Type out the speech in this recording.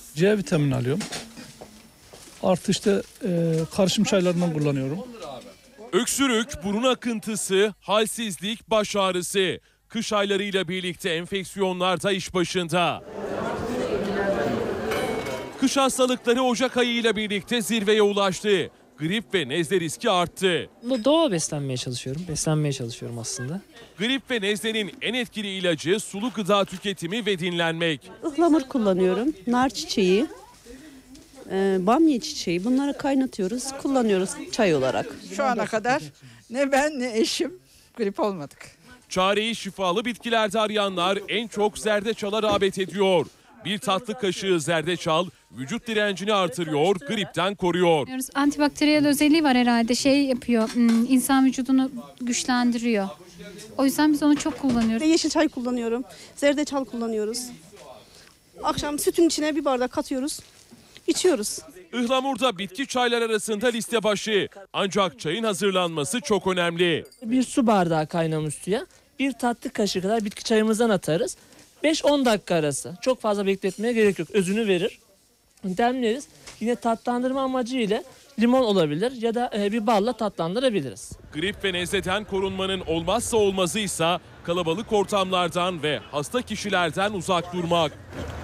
C vitamini alıyorum. Artı işte karışım çaylarından kullanıyorum. Öksürük, burun akıntısı, halsizlik, baş ağrısı. Kış aylarıyla birlikte enfeksiyonlar da iş başında. Kış hastalıkları Ocak ayıyla birlikte zirveye ulaştı. Grip ve nezle riski arttı. Doğal beslenmeye çalışıyorum aslında. Grip ve nezlenin en etkili ilacı sulu gıda tüketimi ve dinlenmek. Ihlamur kullanıyorum, nar çiçeği, bamya çiçeği, bunları kaynatıyoruz, kullanıyoruz çay olarak. Şu ana kadar ne ben ne eşim grip olmadık. Çareyi şifalı bitkilerde arayanlar en çok zerdeçala rağbet ediyor. Bir tatlı kaşığı zerdeçal vücut direncini artırıyor, gripten koruyor. Antibakteriyel özelliği var herhalde. Yapıyor, insan vücudunu güçlendiriyor. O yüzden biz onu çok kullanıyoruz. Yeşil çay kullanıyorum, zerdeçal kullanıyoruz. Akşam sütün içine bir bardak katıyoruz, içiyoruz. Ihlamur'da bitki çaylar arasında liste başı. Ancak çayın hazırlanması çok önemli. Bir su bardağı kaynamış suya bir tatlı kaşığı kadar bitki çayımızdan atarız. 5-10 dakika arası. Çok fazla bekletmeye gerek yok. Özünü verir. Demleriz. Yine tatlandırma amacıyla limon olabilir ya da bir balla tatlandırabiliriz. Grip ve nezleden korunmanın olmazsa olmazıysa kalabalık ortamlardan ve hasta kişilerden uzak durmak.